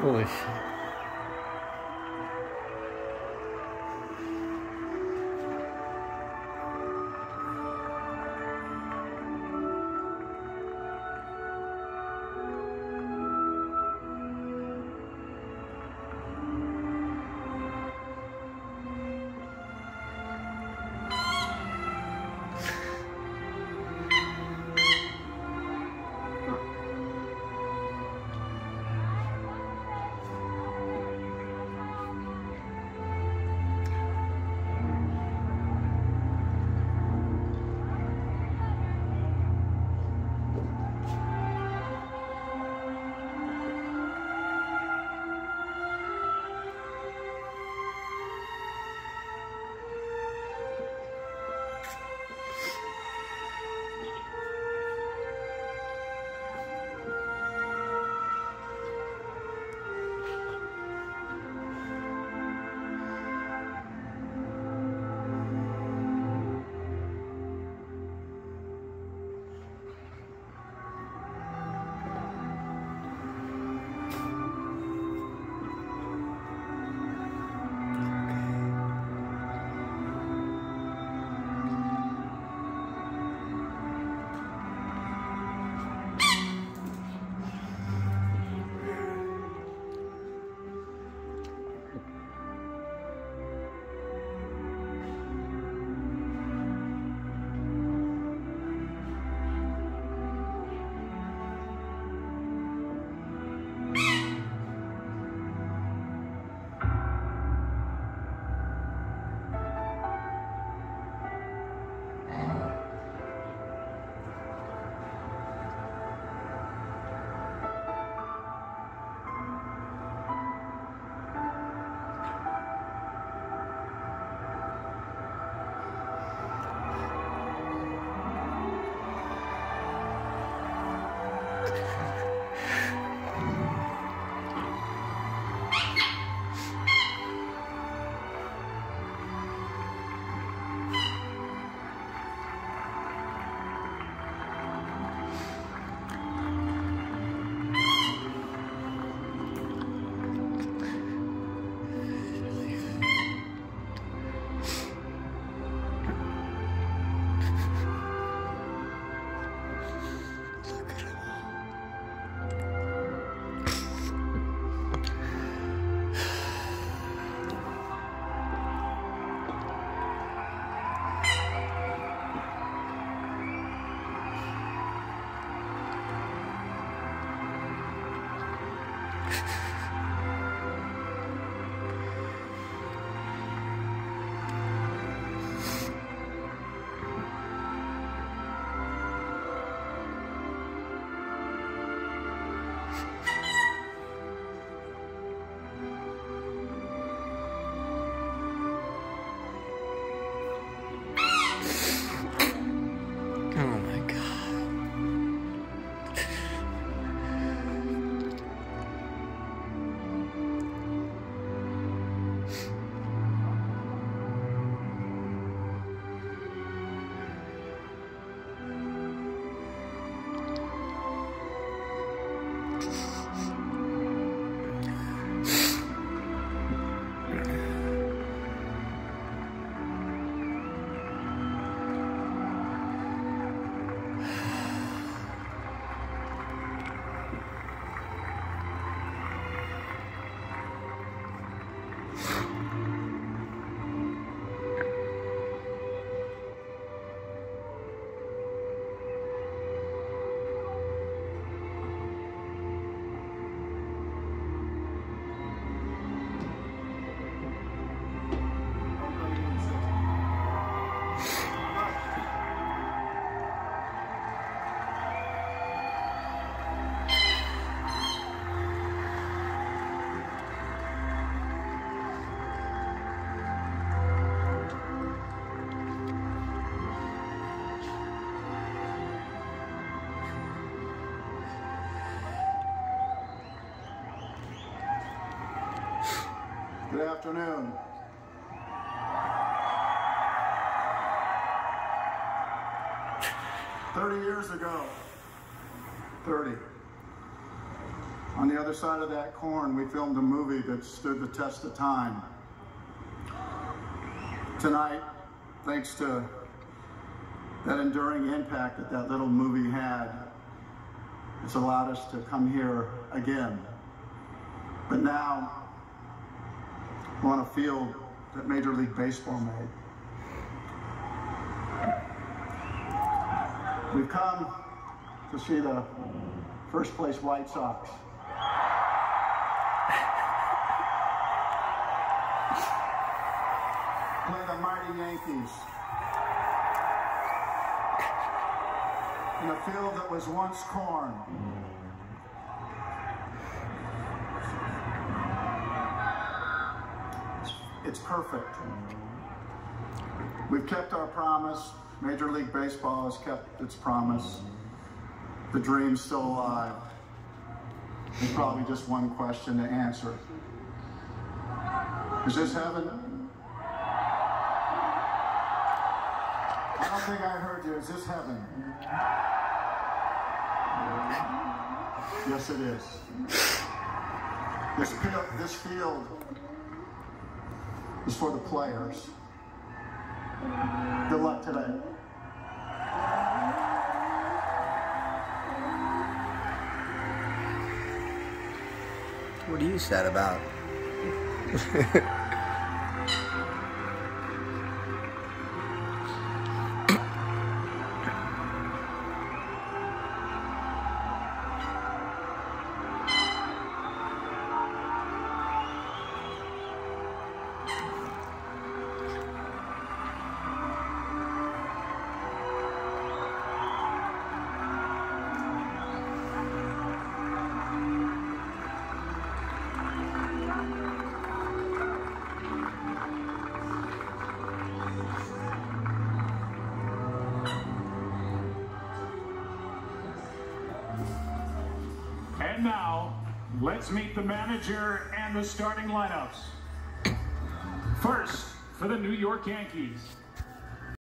Holy shit. Good afternoon. "30 years ago, 30. On the other side of that corn, we filmed a movie that stood the test of time. Tonight, thanks to that enduring impact that that little movie had, it's allowed us to come here again. But now, we're on a field that Major League Baseball made. We've come to see the first place White Sox. Play the mighty Yankees. In a field that was once corn. It's perfect. We've kept our promise. Major League Baseball has kept its promise. The dream's still alive. There's probably just one question to answer. Is this heaven? I don't think I heard you. Is this heaven? Yes, it is. This field is for the players. Good luck today. What are you sad about? And now, let's meet the manager and the starting lineups. First, for the New York Yankees,